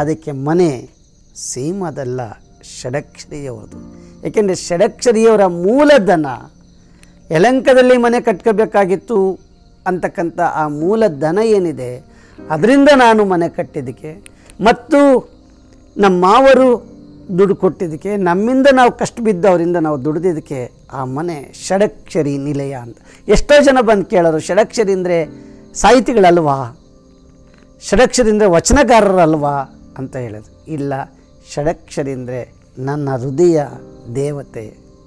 ಅದಕ್ಕೆ ಮನೆ ಸೀಮದಲ್ಲ, ಷಡಕ್ಷರಿಯವರದು. ಏಕೆಂದರೆ ಷಡಕ್ಷರಿಯವರ ಮೂಲಧನ ಯಲಹಂಕದಲ್ಲಿ ಮನೆ ಕಟ್ಕೋಬೇಕಾಗಿತ್ತು ಅಂತಕ್ಕಂಥ ಆ ಮೂಲಧನ ಏನಿದೆ ಅದರಿಂದ ನಾನು ಮನೆ ಕಟ್ಟಿದ್ದಕ್ಕೆ ಮತ್ತು ನಮ್ಮ ಮಾವರು ದುಡ್ಡು ಕೊಟ್ಟಿದ್ದಕ್ಕೆ, ನಮ್ಮಿಂದ ನಾವು ಕಷ್ಟ ಬಿದ್ದವರಿಂದ ನಾವು ದುಡಿದಿದ್ದಕ್ಕೆ ಆ ಮನೆ ಷಡಕ್ಷರಿ ನಿಲಯ ಅಂತ. ಎಷ್ಟೋ ಜನ ಬಂದು ಕೇಳೋರು, ಷಡಕ್ಷರಿ ಅಂದರೆ ಸಾಹಿತಿಗಳಲ್ವಾ, ಷಡಕ್ಷರಿ ಅಂದರೆ ವಚನಕಾರರಲ್ವಾ ಅಂತ ಹೇಳಿದ್ರು. ಇಲ್ಲ, ಷಡಕ್ಷರಿ ಅಂದರೆ ನನ್ನ ಹೃದಯ ದೇವತೆ,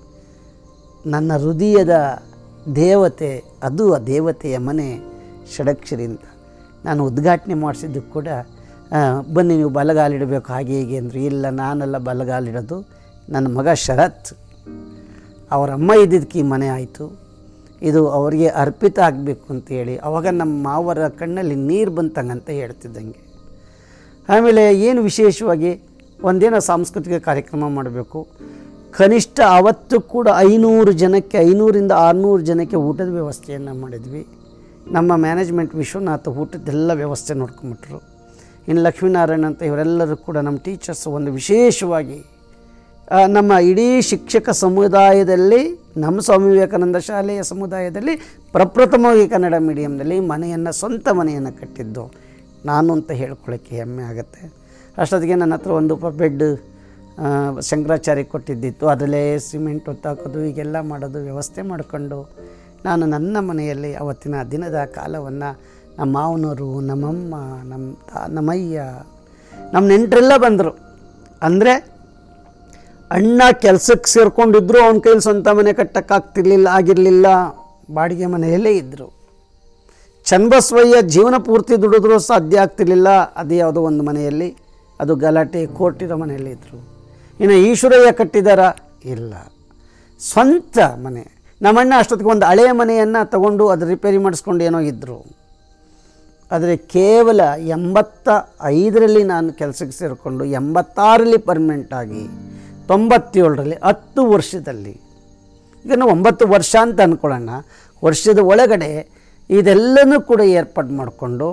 ನನ್ನ ಹೃದಯದ ದೇವತೆ, ಅದು ಆ ದೇವತೆಯ ಮನೆ ಷಡಕ್ಷರಿ ಅಂತ. ನಾನು ಉದ್ಘಾಟನೆ ಮಾಡಿಸಿದ್ದು ಕೂಡ ಬನ್ನಿ ನೀವು ಬಲಗಾಲಿಡಬೇಕು ಹಾಗೆ ಹೀಗೆ ಅಂದರು. ಇಲ್ಲ, ನಾನೆಲ್ಲ ಬಲಗಾಲಿಡೋದು, ನನ್ನ ಮಗ ಶರತ್ ಅವರ ಅಮ್ಮ ಇದ್ದಿದ್ದಕ್ಕೆ ಈ ಮನೆ ಆಯಿತು, ಇದು ಅವರಿಗೆ ಅರ್ಪಿತ ಆಗಬೇಕು ಅಂತೇಳಿ ಅವಾಗ ನಮ್ಮ ಮಾವರ ಕಣ್ಣಲ್ಲಿ ನೀರು ಬಂತಂಗಂತ ಹೇಳ್ತಿದ್ದಂಗೆ. ಆಮೇಲೆ ಏನು ವಿಶೇಷವಾಗಿ ಒಂದೇನೋ ಸಾಂಸ್ಕೃತಿಕ ಕಾರ್ಯಕ್ರಮ ಮಾಡಬೇಕು. ಕನಿಷ್ಠ ಅವತ್ತು ಕೂಡ 500 ಜನಕ್ಕೆ 500ರಿಂದ 600 ಜನಕ್ಕೆ ಊಟದ ವ್ಯವಸ್ಥೆಯನ್ನು ಮಾಡಿದ್ವಿ. ನಮ್ಮ ಮ್ಯಾನೇಜ್ಮೆಂಟ್ ವಿಶ್ವನಾಥ ಊಟದ್ದೆಲ್ಲ ವ್ಯವಸ್ಥೆ ನೋಡ್ಕೊಂಬಿಟ್ರು. ಇನ್ನು ಲಕ್ಷ್ಮೀನಾರಾಯಣ ಅಂತ ಇವರೆಲ್ಲರೂ ಕೂಡ ನಮ್ಮ ಟೀಚರ್ಸ್ ಒಂದು ವಿಶೇಷವಾಗಿ ನಮ್ಮ ಇಡೀ ಶಿಕ್ಷಕ ಸಮುದಾಯದಲ್ಲಿ, ನಮ್ಮ ಸ್ವಾಮಿ ವಿವೇಕಾನಂದ ಶಾಲೆಯ ಸಮುದಾಯದಲ್ಲಿ ಪ್ರಪ್ರಥಮವಾಗಿ ಕನ್ನಡ ಮೀಡಿಯಮ್ನಲ್ಲಿ ಮನೆಯನ್ನು, ಸ್ವಂತ ಮನೆಯನ್ನು ಕಟ್ಟಿದ್ದು ನಾನು ಅಂತ ಹೇಳ್ಕೊಳ್ಳೋಕ್ಕೆ ಹೆಮ್ಮೆ ಆಗುತ್ತೆ. ಅಷ್ಟೊತ್ತಿಗೆ ನನ್ನ ಹತ್ರ ಒಂದು ಬೆಡ್ ಶಂಕರಾಚಾರ್ಯ ಕೊಟ್ಟಿದ್ದಿತ್ತು, ಅದರಲ್ಲೇ ಸಿಮೆಂಟ್ ಒತ್ತಾಕೋದು ಹೀಗೆಲ್ಲ ಮಾಡೋದು ವ್ಯವಸ್ಥೆ ಮಾಡಿಕೊಂಡು ನಾನು ನನ್ನ ಮನೆಯಲ್ಲಿ ಅವತ್ತಿನ ದಿನದ ಕಾಲವನ್ನು ನಮ್ಮ ಮಾವನವರು, ನಮ್ಮಮ್ಮ, ನಮ್ಮಯ್ಯ, ನಮ್ಮ ನೆಂಟರೆಲ್ಲ ಬಂದರು. ಅಂದರೆ ಅಣ್ಣ ಕೆಲಸಕ್ಕೆ ಸೇರಿಕೊಂಡಿದ್ರು, ಅವನ ಕೈಲಿ ಸ್ವಂತ ಮನೆ ಆಗಿರಲಿಲ್ಲ, ಬಾಡಿಗೆ ಮನೆಯಲ್ಲೇ ಇದ್ದರು. ಚನ್ನಬಸವಯ್ಯ ಜೀವನ ಪೂರ್ತಿ ದುಡಿದ್ರೂ ಸಾಧ್ಯ ಆಗ್ತಿರ್ಲಿಲ್ಲ, ಅದೇ ಯಾವುದೋ ಒಂದು ಮನೆಯಲ್ಲಿ, ಅದು ಗಲಾಟೆ ಕೋರ್ಟಿರೋ ಮನೆಯಲ್ಲಿ ಇದ್ದರು. ಇನ್ನು ಈಶ್ವರಯ್ಯ ಕಟ್ಟಿದಾರ, ಇಲ್ಲ, ಸ್ವಂತ ಮನೆ. ನಮ್ಮಣ್ಣ ಅಷ್ಟೊತ್ತಿಗೆ ಒಂದು ಹಳೆಯ ಮನೆಯನ್ನು ತಗೊಂಡು ಅದು ರಿಪೇರಿ ಮಾಡಿಸ್ಕೊಂಡು ಏನೋ ಇದ್ದರು. ಆದರೆ ಕೇವಲ 85ರಲ್ಲಿ ನಾನು ಕೆಲಸಕ್ಕೆ ಸೇರಿಕೊಂಡು 86ರಲ್ಲಿ ಪರ್ಮನೆಂಟಾಗಿ 97ರಲ್ಲಿ 10 ವರ್ಷದಲ್ಲಿ, ಈಗ ನಾವು 9 ವರ್ಷ ಅಂತ ಅಂದ್ಕೊಳ್ಳೋಣ, ವರ್ಷದ ಒಳಗಡೆ ಇದೆಲ್ಲನೂ ಕೂಡ ಏರ್ಪಾಡು ಮಾಡಿಕೊಂಡು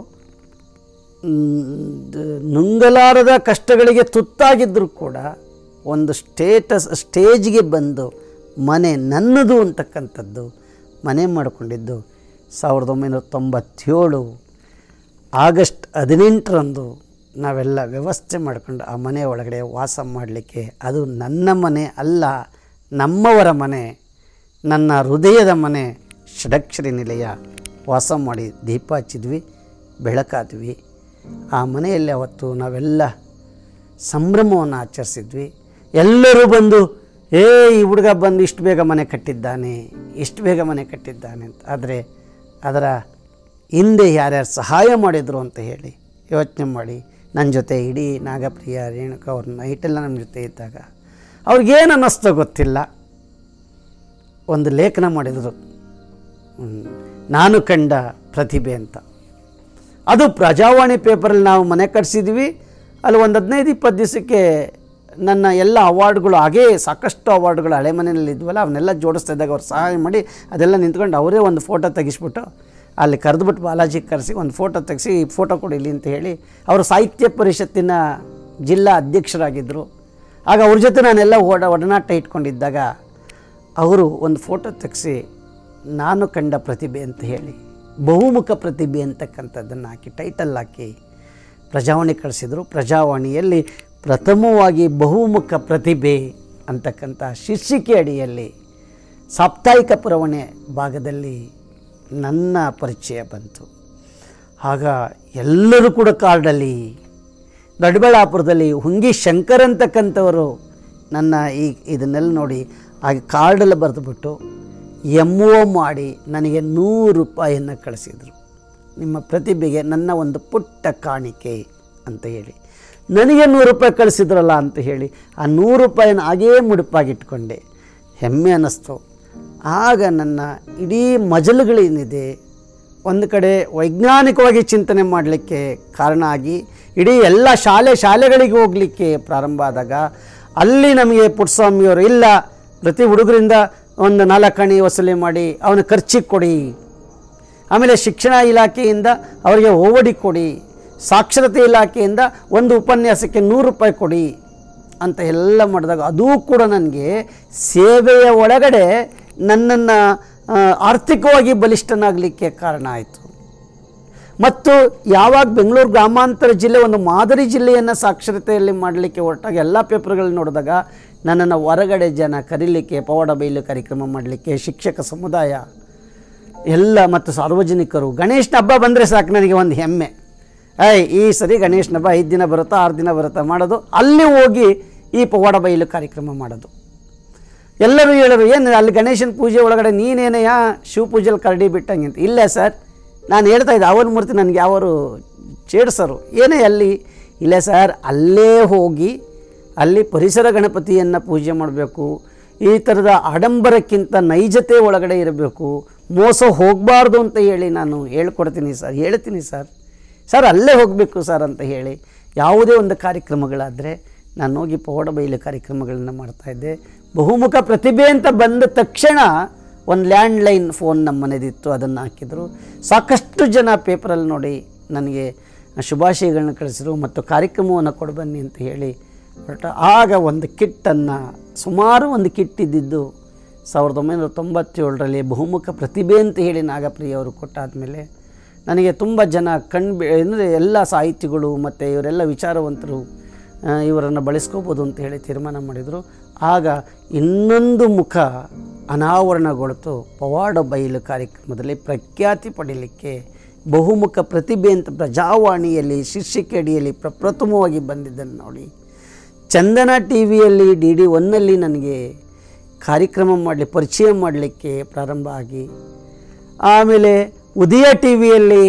ನುಂಗಲಾರದ ಕಷ್ಟಗಳಿಗೆ ತುತ್ತಾಗಿದ್ದರೂ ಕೂಡ ಒಂದು ಸ್ಟೇಜ್ಗೆ ಬಂದು ಮನೆ ನನ್ನದು ಅಂತಕ್ಕಂಥದ್ದು ಮನೆ ಮಾಡಿಕೊಂಡಿದ್ದು 1997 ಆಗಸ್ಟ್ 18ರಂದು ನಾವೆಲ್ಲ ವ್ಯವಸ್ಥೆ ಮಾಡಿಕೊಂಡು ಆ ಮನೆ ಒಳಗಡೆ ವಾಸ ಮಾಡಲಿಕ್ಕೆ. ಅದು ನನ್ನ ಮನೆ ಅಲ್ಲ, ನಮ್ಮವರ ಮನೆ, ನನ್ನ ಹೃದಯದ ಮನೆ ಷಡಕ್ಷರಿ ನಿಲಯ. ವಾಸ ಮಾಡಿ ದೀಪ ಹಚ್ಚಿದ್ವಿ, ಬೆಳಕಾದ್ವಿ. ಆ ಮನೆಯಲ್ಲಿ ಅವತ್ತು ನಾವೆಲ್ಲ ಸಂಭ್ರಮವನ್ನು ಆಚರಿಸಿದ್ವಿ. ಎಲ್ಲರೂ ಬಂದು ಈ ಹುಡುಗ ಬಂದು ಇಷ್ಟು ಬೇಗ ಮನೆ ಕಟ್ಟಿದ್ದಾನೆ, ಇಷ್ಟು ಬೇಗ ಮನೆ ಕಟ್ಟಿದ್ದಾನೆ ಅಂತ. ಆದರೆ ಅದರ ಹಿಂದೆ ಯಾರ್ಯಾರು ಸಹಾಯ ಮಾಡಿದರು ಅಂತ ಹೇಳಿ ಯೋಚನೆ ಮಾಡಿ, ನನ್ನ ಜೊತೆ ಇಡೀ ನಾಗಪ್ರಿಯ, ರೇಣುಕ ಅವ್ರ ನೈಟೆಲ್ಲ ನಮ್ಮ ಜೊತೆ ಇದ್ದಾಗ ಅವ್ರಿಗೇನು ಅನ್ನಿಸ್ತೋ ಗೊತ್ತಿಲ್ಲ, ಒಂದು ಲೇಖನ ಮಾಡಿದರು, ನಾನು ಕಂಡ ಪ್ರತಿಭೆ ಅಂತ. ಅದು ಪ್ರಜಾವಾಣಿ ಪೇಪರಲ್ಲಿ ನಾವು ಮನೆ ಕಟ್ಸಿದ್ವಿ. ಅಲ್ಲಿ ಒಂದು 15-20 ದಿವಸಕ್ಕೆ ನನ್ನ ಎಲ್ಲ ಅವಾರ್ಡ್ಗಳು, ಹಾಗೇ ಸಾಕಷ್ಟು ಅವಾರ್ಡ್ಗಳು ಹಳೆ ಮನೆಯಲ್ಲಿ ಇದ್ವಲ್ಲ ಅವನ್ನೆಲ್ಲ ಜೋಡಿಸ್ತಾ ಇದ್ದಾಗ ಅವ್ರು ಸಹಾಯ ಮಾಡಿ ಅದೆಲ್ಲ ನಿಂತ್ಕೊಂಡು ಅವರೇ ಒಂದು ಫೋಟೋ ತೆಗಿಸ್ಬಿಟ್ಟು ಅಲ್ಲಿ ಕರೆದುಬಿಟ್ಟು ಬಾಲಾಜಿ ಕರೆಸಿ ಒಂದು ಫೋಟೋ ತೆಗೆಸಿ ಫೋಟೋ ಕೊಡಿಲಿ ಅಂತ ಹೇಳಿ. ಅವರು ಸಾಹಿತ್ಯ ಪರಿಷತ್ತಿನ ಜಿಲ್ಲಾ ಅಧ್ಯಕ್ಷರಾಗಿದ್ದರು. ಆಗ ಅವ್ರ ಜೊತೆ ನಾನೆಲ್ಲ ಒಡನಾಟ ಇಟ್ಕೊಂಡಿದ್ದಾಗ ಅವರು ಒಂದು ಫೋಟೋ ತೆಗೆಸಿ ನಾನು ಕಂಡ ಪ್ರತಿಭೆ ಅಂತ ಹೇಳಿ ಬಹುಮುಖ ಪ್ರತಿಭೆ ಅಂತಕ್ಕಂಥದ್ದನ್ನು ಹಾಕಿ ಟೈಟಲ್ ಹಾಕಿ ಪ್ರಜಾವಾಣಿ ಕಳಿಸಿದರು. ಪ್ರಜಾವಾಣಿಯಲ್ಲಿ ಪ್ರಥಮವಾಗಿ ಬಹುಮುಖ ಪ್ರತಿಭೆ ಅಂತಕ್ಕಂಥ ಶೀರ್ಷಿಕೆ ಅಡಿಯಲ್ಲಿ ಸಾಪ್ತಾಹಿಕ ಪುರವಣೆ ಭಾಗದಲ್ಲಿ ನನ್ನ ಪರಿಚಯ ಬಂತು. ಆಗ ಎಲ್ಲರೂ ಕೂಡ ಕಾರ್ಡಲ್ಲಿ, ದೊಡ್ಡಬಳ್ಳಾಪುರದಲ್ಲಿ ಹುಂಗಿ ಶಂಕರ್ ಅಂತಕ್ಕಂಥವರು ನನ್ನ ಇದನ್ನೆಲ್ಲ ನೋಡಿ ಹಾಗೆ ಕಾರ್ಡಲ್ಲಿ ಬರೆದುಬಿಟ್ಟು MO ಮಾಡಿ ನನಗೆ 100 ರೂಪಾಯಿಯನ್ನು ಕಳಿಸಿದರು. ನಿಮ್ಮ ಪ್ರತಿಭೆಗೆ ನನ್ನ ಒಂದು ಪುಟ್ಟ ಕಾಣಿಕೆ ಅಂತ ಹೇಳಿ ನನಗೆ 100 ರೂಪಾಯಿ ಕಳಿಸಿದ್ರಲ್ಲ ಅಂತ ಹೇಳಿ ಆ 100 ರೂಪಾಯಿನ ಹಾಗೇ ಮುಡುಪಾಗಿಟ್ಕೊಂಡೆ. ಹೆಮ್ಮೆ ಅನ್ನಿಸ್ತು. ಆಗ ನನ್ನ ಇಡೀ ಮಜಲುಗಳೇನಿದೆ ಒಂದು ಕಡೆ ವೈಜ್ಞಾನಿಕವಾಗಿ ಚಿಂತನೆ ಮಾಡಲಿಕ್ಕೆ ಕಾರಣ ಆಗಿ ಇಡೀ ಎಲ್ಲ ಶಾಲೆಗಳಿಗೆ ಹೋಗಲಿಕ್ಕೆ ಪ್ರಾರಂಭ ಆದಾಗ ಅಲ್ಲಿ ನಮಗೆ ಪುಟ್ಟಸ್ವಾಮಿಯವರು ಇಲ್ಲ, ಪ್ರತಿ ಹುಡುಗರಿಂದ ಒಂದು 4 ಆಣೆ ವಸೂಲಿ ಮಾಡಿ ಅವನ ಖರ್ಚಿಗೆ ಕೊಡಿ, ಆಮೇಲೆ ಶಿಕ್ಷಣ ಇಲಾಖೆಯಿಂದ ಅವರಿಗೆ ಓವಡಿ ಕೊಡಿ, ಸಾಕ್ಷರತೆ ಇಲಾಖೆಯಿಂದ ಒಂದು ಉಪನ್ಯಾಸಕ್ಕೆ 100 ರೂಪಾಯಿ ಕೊಡಿ ಅಂತ ಎಲ್ಲ ಮಾಡಿದಾಗ ಅದೂ ಕೂಡ ನನಗೆ ಸೇವೆಯ ಒಳಗಡೆ ನನ್ನನ್ನು ಆರ್ಥಿಕವಾಗಿ ಬಲಿಷ್ಠನಾಗಲಿಕ್ಕೆ ಕಾರಣ ಆಯಿತು. ಮತ್ತು ಯಾವಾಗ ಬೆಂಗಳೂರು ಗ್ರಾಮಾಂತರ ಜಿಲ್ಲೆ ಒಂದು ಮಾದರಿ ಜಿಲ್ಲೆಯನ್ನು ಸಾಕ್ಷರತೆಯಲ್ಲಿ ಮಾಡಲಿಕ್ಕೆ ಹೊರಟಾಗ ಎಲ್ಲ ಪೇಪರ್ಗಳನ್ನ ನೋಡಿದಾಗ ನನ್ನನ್ನು ಹೊರಗಡೆ ಜನ ಕರೀಲಿಕ್ಕೆ, ಪವಾಡ ಬೈಲು ಕಾರ್ಯಕ್ರಮ ಮಾಡಲಿಕ್ಕೆ ಶಿಕ್ಷಕ ಸಮುದಾಯ ಎಲ್ಲ ಮತ್ತು ಸಾರ್ವಜನಿಕರು, ಗಣೇಶನ ಹಬ್ಬ ಬಂದರೆ ಸಾಕು ನನಗೆ ಒಂದು ಹೆಮ್ಮೆ. ಈ ಸರಿ ಗಣೇಶನ ಹಬ್ಬ 5 ದಿನ ಬರುತ್ತಾ 6 ದಿನ ಬರುತ್ತಾ ಮಾಡೋದು, ಅಲ್ಲಿ ಹೋಗಿ ಈ ಪವಾಡ ಬೈಲು ಕಾರ್ಯಕ್ರಮ ಮಾಡೋದು. ಎಲ್ಲರೂ ಹೇಳೋರು, ಏನು ಅಲ್ಲಿ ಗಣೇಶನ ಪೂಜೆ ಒಳಗಡೆ ನೀನೇನೆಯಾ ಶಿವಪೂಜೆಯಲ್ಲಿ ಕರಡಿ ಬಿಟ್ಟಂಗೆ ಅಂತ. ಇಲ್ಲ ಸರ್, ನಾನು ಹೇಳ್ತಾ ಇದ್ದೆ ಅವನ ಮೂರ್ತಿ ನನಗೆ ಯಾವರು ಚೇಡ್ಸರು ಏನೇ ಅಲ್ಲಿ. ಇಲ್ಲ ಸರ್, ಅಲ್ಲೇ ಹೋಗಿ ಅಲ್ಲಿ ಪರಿಸರ ಗಣಪತಿಯನ್ನು ಪೂಜೆ ಮಾಡಬೇಕು. ಈ ಥರದ ಆಡಂಬರಕ್ಕಿಂತ ನೈಜತೆ ಒಳಗಡೆ ಇರಬೇಕು, ಮೋಸ ಹೋಗಬಾರ್ದು ಅಂತ ಹೇಳಿ ನಾನು ಹೇಳ್ಕೊಡ್ತೀನಿ ಸರ್, ಹೇಳ್ತೀನಿ ಸರ್ ಅಲ್ಲೇ ಹೋಗಬೇಕು ಸರ್ ಅಂತ ಹೇಳಿ ಯಾವುದೇ ಒಂದು ಕಾರ್ಯಕ್ರಮಗಳಾದರೆ ನಾನು ಹೋಗಿ ಪವಾಡ ಬೈಲು ಕಾರ್ಯಕ್ರಮಗಳನ್ನು ಮಾಡ್ತಾಯಿದ್ದೆ. ಬಹುಮುಖ ಪ್ರತಿಭೆ ಅಂತ ಬಂದ ತಕ್ಷಣ ಒಂದು ಲ್ಯಾಂಡ್ಲೈನ್ ಫೋನ್ ನಮ್ಮ ಮನೆದಿತ್ತು, ಅದನ್ನು ಹಾಕಿದರು. ಸಾಕಷ್ಟು ಜನ ಪೇಪರಲ್ಲಿ ನೋಡಿ ನನಗೆ ಶುಭಾಶಯಗಳನ್ನ ಕಳಿಸಿದ್ರು ಮತ್ತು ಕಾರ್ಯಕ್ರಮವನ್ನು ಕೊಡಬನ್ನಿ ಅಂತ ಹೇಳಿ ಹೊರಟ. ಆಗ ಒಂದು ಕಿಟ್ಟನ್ನು, ಸುಮಾರು ಒಂದು ಕಿಟ್ ಇದ್ದಿದ್ದು 1997ರಲ್ಲಿ ಬಹುಮುಖ ಪ್ರತಿಭೆ ಅಂತ ಹೇಳಿ ನಾಗಪ್ರಿಯವರು ಕೊಟ್ಟಾದಮೇಲೆ ನನಗೆ ತುಂಬ ಜನ ಅಂದರೆ ಎಲ್ಲ ಸಾಹಿತಿಗಳು ಮತ್ತು ಇವರೆಲ್ಲ ವಿಚಾರವಂತರು ಇವರನ್ನು ಬಳಸ್ಕೋಬೋದು ಅಂತ ಹೇಳಿ ತೀರ್ಮಾನ ಮಾಡಿದರು. ಆಗ ಇನ್ನೊಂದು ಮುಖ ಅನಾವರಣಗೊಳ್ತು. ಪವಾಡ ಬೈಲು ಕಾರ್ಯಕ್ರಮದಲ್ಲಿ ಪ್ರಖ್ಯಾತಿ ಪಡೀಲಿಕ್ಕೆ ಬಹುಮುಖ ಪ್ರತಿಭೆ ಅಂತ ಪ್ರಜಾವಾಣಿಯಲ್ಲಿ ಶೀರ್ಷಿಕೆ ಅಡಿಯಲ್ಲಿ ಪ್ರಪ್ರಥಮವಾಗಿ ಬಂದಿದ್ದನ್ನು ನೋಡಿ ಚಂದನ ಟಿವಿಯಲ್ಲಿ DD1ನಲ್ಲಿ ನನಗೆ ಕಾರ್ಯಕ್ರಮ ಪರಿಚಯ ಮಾಡಲಿಕ್ಕೆ ಪ್ರಾರಂಭ ಆಗಿ, ಆಮೇಲೆ ಉದಯ ಟಿವಿಯಲ್ಲಿ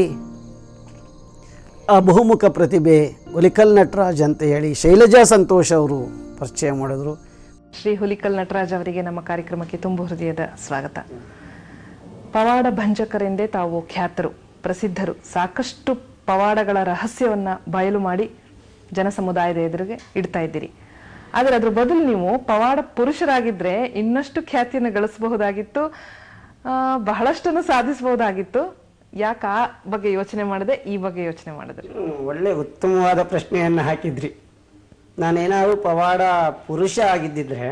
ಬಹುಮುಖ ಪ್ರತಿಭೆ ಹುಲಿಕಲ್ ನಟರಾಜ್ ಅಂತ ಹೇಳಿ ಶೈಲಜಾ ಸಂತೋಷ್ ಅವರು ಪರಿಚಯ ಮಾಡಿದ್ರು. ಶ್ರೀ ಹುಲಿಕಲ್ ನಟರಾಜ್ ಅವರಿಗೆ ನಮ್ಮ ಕಾರ್ಯಕ್ರಮಕ್ಕೆ ತುಂಬು ಹೃದಯದ ಸ್ವಾಗತ. ಪವಾಡ ಭಂಜಕರೆಂದೇ ತಾವು ಖ್ಯಾತರು, ಪ್ರಸಿದ್ಧರು. ಸಾಕಷ್ಟು ಪವಾಡಗಳ ರಹಸ್ಯವನ್ನ ಬಯಲು ಮಾಡಿ ಜನ ಸಮುದಾಯದ ಎದುರಿಗೆ ಇಡ್ತಾ ಇದ್ದೀರಿ. ಆದರೆ ಅದ್ರ ಬದಲು ನೀವು ಪವಾಡ ಪುರುಷರಾಗಿದ್ರೆ ಇನ್ನಷ್ಟು ಖ್ಯಾತಿಯನ್ನು ಗಳಿಸಬಹುದಾಗಿತ್ತು, ಬಹಳಷ್ಟನ್ನು ಸಾಧಿಸಬಹುದಾಗಿತ್ತು. ಯಾಕೆ ಆ ಬಗ್ಗೆ ಯೋಚನೆ ಮಾಡಿದೆ, ಈ ಬಗ್ಗೆ ಯೋಚನೆ ಮಾಡಿದ್ರಿ? ಒಳ್ಳೆ ಉತ್ತಮವಾದ ಪ್ರಶ್ನೆಯನ್ನು ಹಾಕಿದ್ರಿ. ನಾನೇನಾದ್ರು ಪವಾಡ ಪುರುಷ ಆಗಿದ್ದಿದ್ರೆ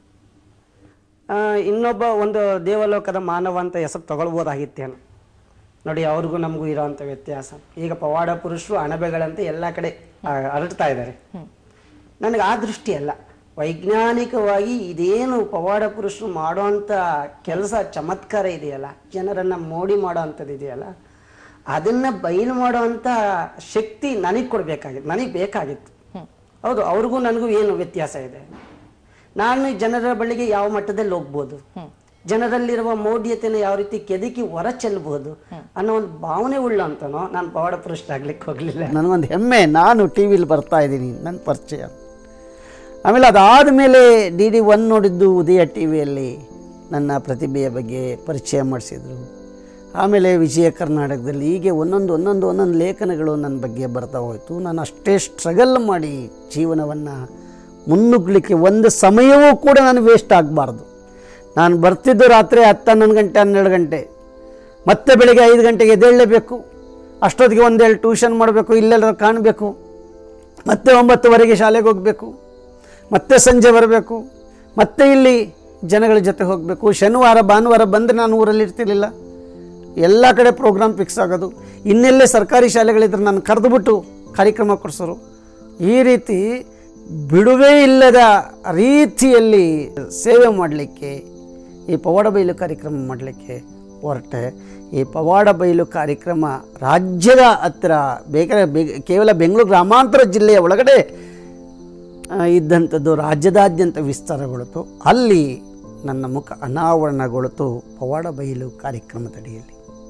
ಇನ್ನೊಬ್ಬ ಒಂದು ದೇವಲೋಕದ ಮಾನವ ಅಂತ ಹೆಸರು ತಗೊಳ್ಬೋದಾಗಿತ್ತೇನು. ನೋಡಿ, ಅವ್ರಿಗೂ ನಮಗೂ ಇರೋವಂಥ ವ್ಯತ್ಯಾಸ. ಈಗ ಪವಾಡ ಪುರುಷರು ಅಣಬೆಗಳಂತೆ ಎಲ್ಲ ಕಡೆ ಹರಡ್ತಾ ಇದ್ದಾರೆ. ನನಗೆ ಆ ದೃಷ್ಟಿ ಅಲ್ಲ. ವೈಜ್ಞಾನಿಕವಾಗಿ ಇದೇನು ಪವಾಡ ಪುರುಷರು ಮಾಡೋವಂಥ ಕೆಲಸ ಚಮತ್ಕಾರ ಇದೆಯಲ್ಲ, ಜನರನ್ನು ಮೋಡಿ ಮಾಡೋ ಅಂಥದ್ದು ಇದೆಯಲ್ಲ, ಅದನ್ನು ಬಯಲು ಮಾಡೋವಂಥ ಶಕ್ತಿ ನನಗೆ ಕೊಡಬೇಕಾಗಿತ್ತು, ನನಗೆ ಬೇಕಾಗಿತ್ತು. ಹೌದು, ಅವ್ರಿಗೂ ನನಗೂ ಏನು ವ್ಯತ್ಯಾಸ ಇದೆ? ನಾನು ಜನರ ಬಳಿಗೆ ಯಾವ ಮಟ್ಟದಲ್ಲಿ ಹೋಗ್ಬೋದು, ಜನರಲ್ಲಿರುವ ಮೌಢ್ಯತೆಯನ್ನು ಯಾವ ರೀತಿ ಕೆದಕಿ ಹೊರ ಚೆಲ್ಲಬಹುದು ಅನ್ನೋ ಒಂದು ಭಾವನೆ ಉಳ್ಳಂತನೋ ನಾನು ಪವಾಡ ಪುರುಷರಾಗ್ಲಿಕ್ಕೆ ಹೋಗಲಿಲ್ಲ. ನನಗೊಂದು ಹೆಮ್ಮೆ, ನಾನು ಟಿ ವಿಲಿ ಬರ್ತಾ ಇದ್ದೀನಿ, ನನ್ನ ಪರಿಚಯ. ಆಮೇಲೆ ಅದಾದ ಮೇಲೆ DD1 ನೋಡಿದ್ದು ಉದಯ ಟಿವಿಯಲ್ಲಿ ನನ್ನ ಪ್ರತಿಭೆಯ ಬಗ್ಗೆ ಪರಿಚಯ ಮಾಡಿಸಿದರು. ಆಮೇಲೆ ವಿಜಯ ಕರ್ನಾಟಕದಲ್ಲಿ ಹೀಗೆ ಒಂದೊಂದು ಲೇಖನಗಳು ನನ್ನ ಬಗ್ಗೆ ಬರ್ತಾ ಹೋಯಿತು. ನಾನು ಅಷ್ಟೇ ಸ್ಟ್ರಗಲ್ ಮಾಡಿ ಜೀವನವನ್ನು ಮುನ್ನುಗ್ಗಲಿಕ್ಕೆ ಒಂದು ಸಮಯವೂ ಕೂಡ ನಾನು ವೇಸ್ಟ್ ಆಗಬಾರ್ದು. ನಾನು ಬರ್ತಿದ್ದು ರಾತ್ರಿ 10-11 ಗಂಟೆ 12 ಗಂಟೆ, ಮತ್ತೆ ಬೆಳಗ್ಗೆ 5 ಗಂಟೆಗೆ ಎದ್ದೇಳಲೇಬೇಕು. ಅಷ್ಟೊತ್ತಿಗೆ ಒಂದೆರಡು ಟ್ಯೂಷನ್ ಮಾಡಬೇಕು, ಇಲ್ಲೆಲ್ಲರೂ ಕಾಣಬೇಕು, ಮತ್ತೆ 9:00ವರೆಗೆ ಶಾಲೆಗೆ ಹೋಗಬೇಕು, ಮತ್ತೆ ಸಂಜೆ ಬರಬೇಕು, ಮತ್ತೆ ಇಲ್ಲಿ ಜನಗಳ ಜೊತೆ ಹೋಗಬೇಕು. ಶನಿವಾರ ಭಾನುವಾರ ಬಂದರೆ ನಾನು ಊರಲ್ಲಿ ಇರ್ತಿರ್ಲಿಲ್ಲ, ಎಲ್ಲ ಕಡೆ ಪ್ರೋಗ್ರಾಮ್ ಫಿಕ್ಸ್ ಆಗೋದು. ಇನ್ನೆಲ್ಲೇ ಸರ್ಕಾರಿ ಶಾಲೆಗಳಿದ್ರೆ ನಾನು ಕರೆದುಬಿಟ್ಟು ಕಾರ್ಯಕ್ರಮ ಕೊಡಿಸೋರು. ಈ ರೀತಿ ಬಿಡುವೇ ಇಲ್ಲದ ರೀತಿಯಲ್ಲಿ ಸೇವೆ ಮಾಡಲಿಕ್ಕೆ, ಈ ಪವಾಡ ಬೈಲು ಕಾರ್ಯಕ್ರಮ ಮಾಡಲಿಕ್ಕೆ ಹೊರಟೆ. ಈ ಪವಾಡ ಬೈಲು ಕಾರ್ಯಕ್ರಮ ರಾಜ್ಯದ ಹತ್ತಿರ ಕೇವಲ ಬೆಂಗಳೂರು ಗ್ರಾಮಾಂತರ ಜಿಲ್ಲೆಯ ಒಳಗಡೆ ಇದ್ದಂಥದ್ದು ರಾಜ್ಯದಾದ್ಯಂತ ವಿಸ್ತಾರಗೊಳ್ತು. ಅಲ್ಲಿ ನನ್ನ ಮುಖ ಅನಾವರಣಗೊಳ್ತು ಪವಾಡ ಬೈಲು ಕಾರ್ಯಕ್ರಮದಡಿಯಲ್ಲಿ.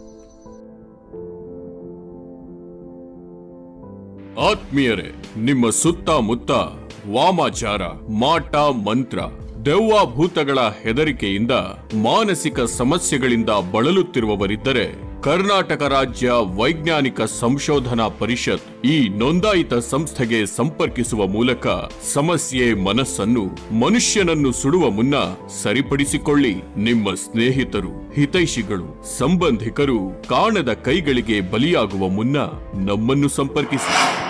ಆತ್ಮೀಯರೇ, ನಿಮ್ಮ ಸುತ್ತಮುತ್ತ ವಾಮಾಚಾರ, ಮಾಟ ಮಂತ್ರ, ದೆವ್ವ ಭೂತಗಳ ಹೆದರಿಕೆಯಿಂದ ಮಾನಸಿಕ ಸಮಸ್ಯೆಗಳಿಂದ ಬಳಲುತ್ತಿರುವವರಿದ್ದರೆ ಕರ್ನಾಟಕ ರಾಜ್ಯ ವೈಜ್ಞಾನಿಕ ಸಂಶೋಧನಾ ಪರಿಷತ್ ಈ ನೋಂದಾಯಿತ ಸಂಸ್ಥೆಗೆ ಸಂಪರ್ಕಿಸುವ ಮೂಲಕ ಸಮಸ್ಯೆ ಮನಸ್ಸನ್ನು ಮನುಷ್ಯನನ್ನು ಸುಡುವ ಮುನ್ನ ಸರಿಪಡಿಸಿಕೊಳ್ಳಿ. ನಿಮ್ಮ ಸ್ನೇಹಿತರು, ಹಿತೈಷಿಗಳು, ಸಂಬಂಧಿಕರು ಕಾಣದ ಕೈಗಳಿಗೆ ಬಲಿಯಾಗುವ ಮುನ್ನ ನಮ್ಮನ್ನು ಸಂಪರ್ಕಿಸಿ.